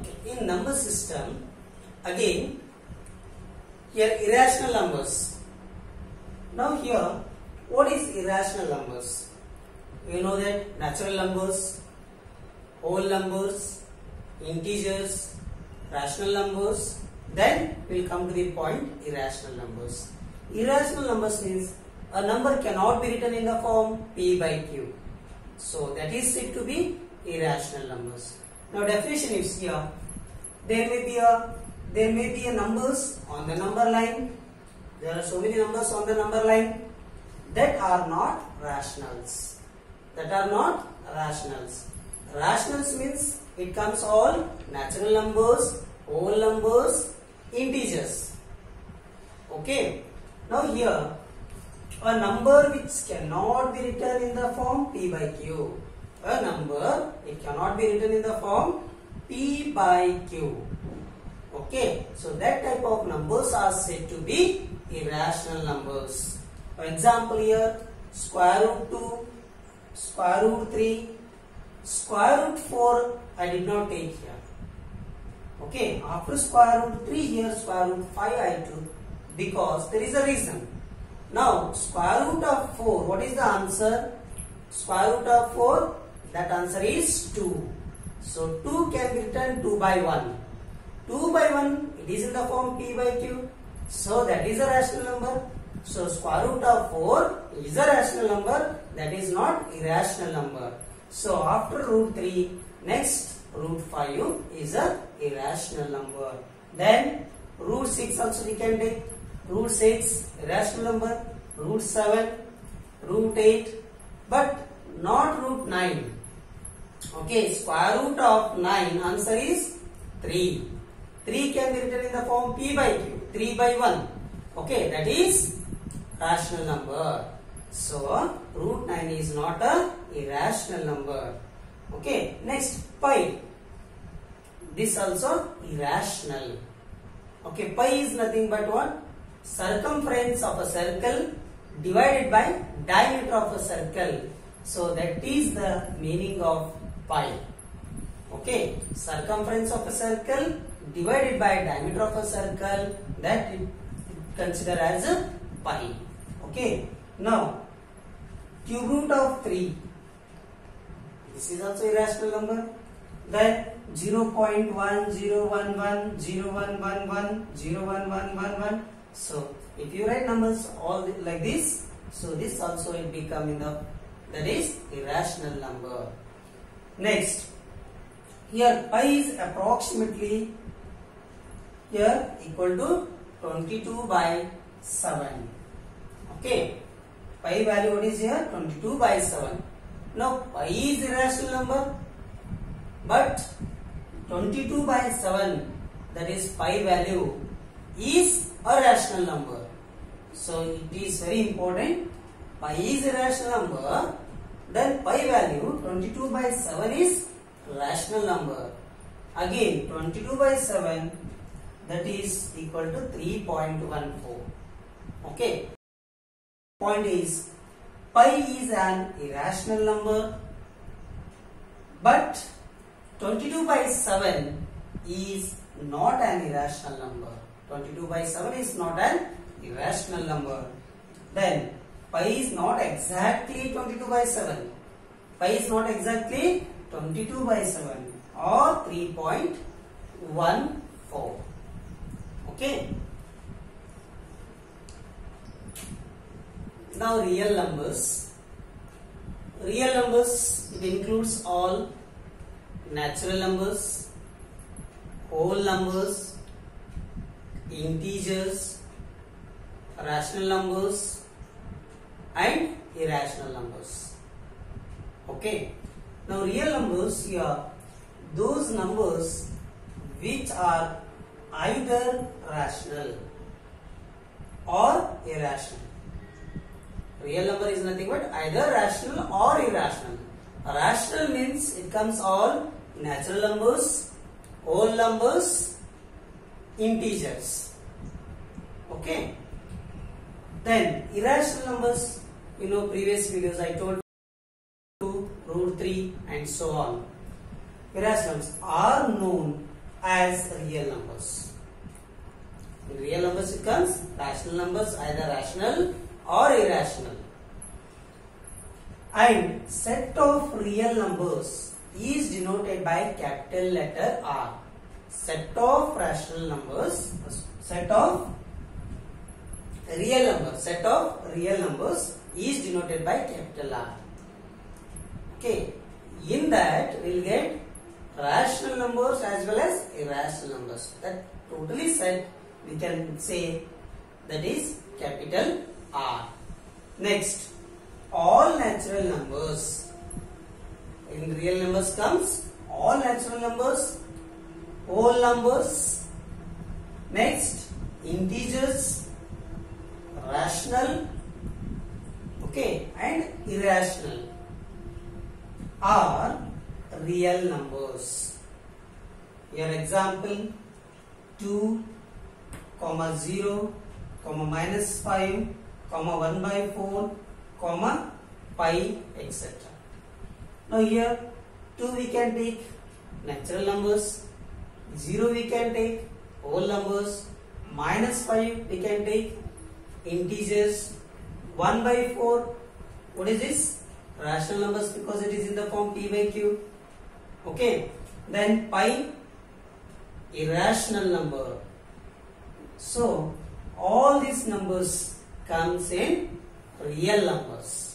Okay, in number system, again, here irrational numbers. Now here, what is irrational numbers? You know that natural numbers, whole numbers, integers, rational numbers. Then we will come to the point irrational numbers. Irrational numbers means a number cannot be written in the form p by q. So that is said to be irrational numbers. Now definition is here. There may be a numbers on the number line. There are so many numbers on the number line that are not rationals. Rationals means it comes all natural numbers, whole numbers, integers. Okay. Now here, a number which cannot be written in the form p by q. A number, it cannot be written in the form p by q. Okay. So that type of numbers are said to be irrational numbers. For example here, square root 2, square root 3, square root 4 I did not take here. Okay, after square root 3 here, square root 5 I took because there is a reason. Now, square root of 4, what is the answer? Square root of 4, that answer is 2. So, 2 can be written 2 by 1. 2 by 1, it is in the form p by q. So, that is a rational number. So, square root of 4 is a rational number, that is not irrational number. So, after root 3, next root 5 is a irrational number. Then, root 6 also we can take. Root 6, irrational number. Root 7, root 8, but not root 9. Okay, square root of 9, answer is 3. 3 can be written in the form p by q, 3 by 1. Okay, that is rational number. So, root 9 is not a irrational number. Okay, next pi. This also irrational. Okay, pi is nothing but what? Circumference of a circle divided by diameter of a circle. So, that is the meaning of pi. Okay, circumference of a circle divided by diameter of a circle, that it consider as a pi. Okay, now cube root of 3, this is also irrational number. Then 0.1011, 0111, 0111. So if you write numbers all like this, so this also will become in the, that is irrational number. Next, here pi is approximately here equal to 22 by 7. Okay, pi value what is here? 22 by 7. Now pi is irrational number, but 22 by 7, that is pi value, is a rational number. So it is very important. Pi is a rational number, then pi value 22 by 7 is rational number. Again 22 by 7, that is equal to 3.14. Okay. Point is, pi is an irrational number, but 22 by 7 is not an irrational number. 22 by 7 is not an irrational number. Then pi is not exactly 22 by 7. Pi is not exactly 22 by 7 or 3.14. Okay. Now real numbers. Real numbers, it includes all natural numbers, whole numbers, integers, rational numbers and irrational numbers. Okay. Now real numbers here, those numbers which are either rational or irrational. Real number is nothing but either rational or irrational. Rational means it comes all natural numbers, whole numbers, integers. Okay. Then irrational numbers, you know, previous videos I told you, root 3 and so on. Irrationals are known as real numbers. In real numbers it comes rational numbers, either rational or irrational. And set of real numbers is denoted by capital letter R. Set of rational numbers, set of real numbers is denoted by capital R. Okay, in that we will get rational numbers as well as irrational numbers. That totally set we can say that is capital R. Next, all natural numbers. In real numbers comes all natural numbers, whole numbers, next integers, rational, okay, and irrational are real numbers. Your example 2, 0, -5, 1/4, pi, etc. Now here 2 we can take natural numbers, 0 we can take whole numbers, -5 we can take integers, 1/4 what is this? Rational numbers, because it is in the form p by q. Okay, then pi, irrational number. So all these numbers comes in real numbers.